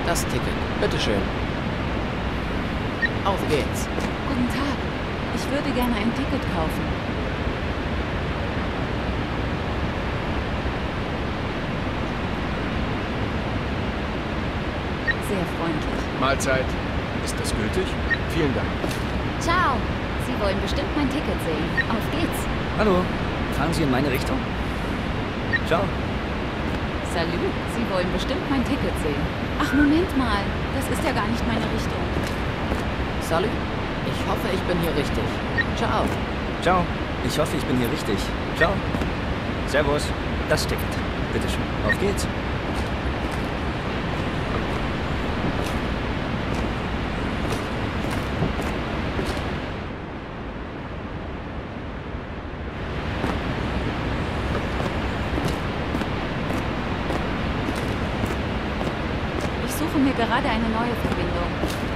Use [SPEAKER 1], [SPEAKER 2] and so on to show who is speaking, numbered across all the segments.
[SPEAKER 1] Das Ticket. Bitteschön. Auf geht's.
[SPEAKER 2] Guten Tag. Ich würde gerne ein Ticket kaufen. Sehr freundlich.
[SPEAKER 3] Mahlzeit. Ist das gültig? Vielen Dank.
[SPEAKER 2] Ciao. Sie wollen bestimmt mein Ticket sehen. Auf geht's.
[SPEAKER 4] Hallo, fahren Sie in meine Richtung? Ciao.
[SPEAKER 2] Salut. Sie wollen bestimmt mein Ticket sehen. Ach, Moment mal. Das ist ja gar nicht meine Richtung.
[SPEAKER 1] Salut. Ich hoffe, ich bin hier richtig. Ciao.
[SPEAKER 4] Ciao. Ich hoffe, ich bin hier richtig. Ciao. Servus. Das Ticket. Bitteschön. Auf geht's.
[SPEAKER 2] Ich suche mir gerade eine neue Verbindung.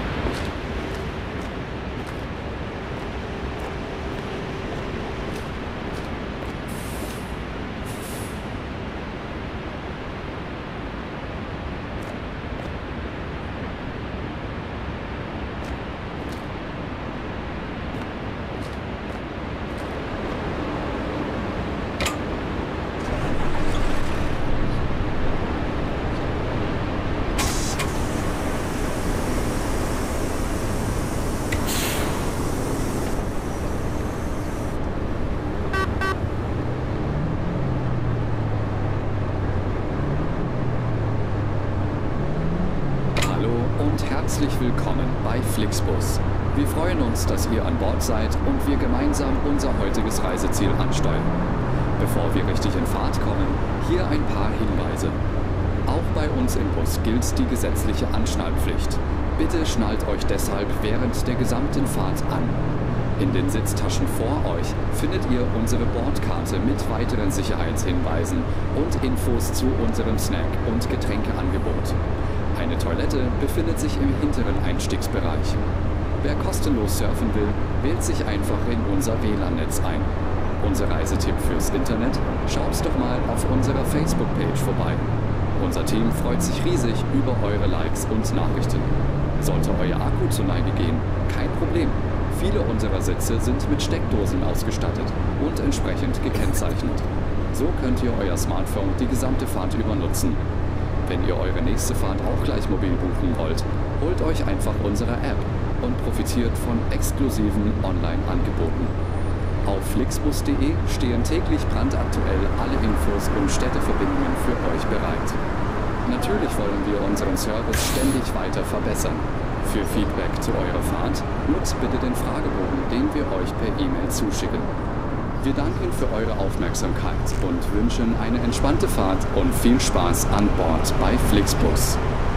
[SPEAKER 5] Herzlich willkommen bei FlixBus. Wir freuen uns, dass ihr an Bord seid und wir gemeinsam unser heutiges Reiseziel ansteuern. Bevor wir richtig in Fahrt kommen, hier ein paar Hinweise. Auch bei uns im Bus gilt die gesetzliche Anschnallpflicht. Bitte schnallt euch deshalb während der gesamten Fahrt an. In den Sitztaschen vor euch findet ihr unsere Bordkarte mit weiteren Sicherheitshinweisen und Infos zu unserem Snack- und Getränkeangebot. Eine Toilette befindet sich im hinteren Einstiegsbereich. Wer kostenlos surfen will, wählt sich einfach in unser WLAN-Netz ein. Unser Reisetipp fürs Internet? Schaut doch mal auf unserer Facebook-Page vorbei. Unser Team freut sich riesig über eure Likes und Nachrichten. Sollte euer Akku zur Neige gehen, kein Problem. Viele unserer Sitze sind mit Steckdosen ausgestattet und entsprechend gekennzeichnet. So könnt ihr euer Smartphone die gesamte Fahrt über nutzen. Wenn ihr eure nächste Fahrt auch gleich mobil buchen wollt, holt euch einfach unsere App und profitiert von exklusiven Online-Angeboten. Auf flixbus.de stehen täglich brandaktuell alle Infos und Städteverbindungen für euch bereit. Natürlich wollen wir unseren Service ständig weiter verbessern. Für Feedback zu eurer Fahrt nutzt bitte den Fragebogen, den wir euch per E-Mail zuschicken. Wir danken für eure Aufmerksamkeit und wünschen eine entspannte Fahrt und viel Spaß an Bord bei FlixBus.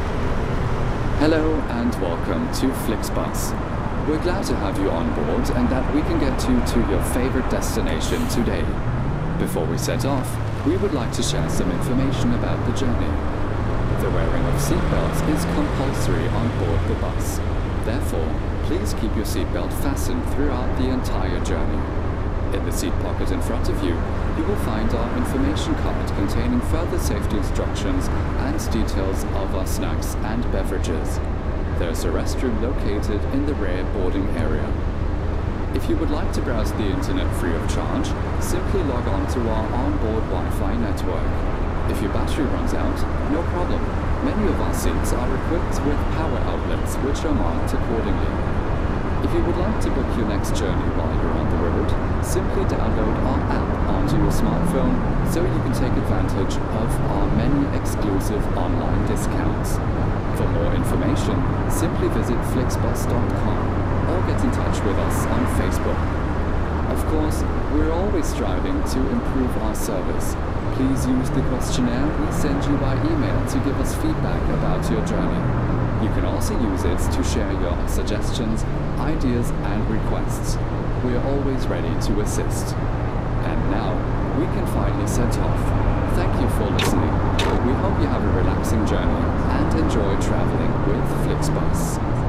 [SPEAKER 5] Hello and welcome to FlixBus. We're glad to have you on board and that we can get you to your favorite destination today. Before we set off, we would like to share some information about the journey. The wearing of seatbelts is compulsory on board the bus. Therefore, please keep your seatbelt fastened throughout the entire journey. In the seat pocket in front of you, you will find our information card containing further safety instructions and details of our snacks and beverages. There's a restroom located in the rear boarding area. If you would like to browse the internet free of charge, simply log on to our onboard Wi-Fi network. If your battery runs out, no problem. Many of our seats are equipped with power outlets which are marked accordingly. If you would like to book your next journey while you're on the road, simply download our app onto your smartphone so you can take advantage of our many exclusive online discounts. For more information, simply visit flixbus.com or get in touch with us on Facebook. Of course, we're always striving to improve our service. Please use the questionnaire we send you by email to give us feedback about your journey. You can also use it to share your suggestions, ideas and requests. We are always ready to assist. And now, we can finally set off. Thank you for listening. We hope you have a relaxing journey and enjoy traveling with FlixBus.